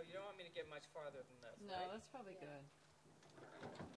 you don't want me to get much farther than this, No, right? that's probably Yeah. good.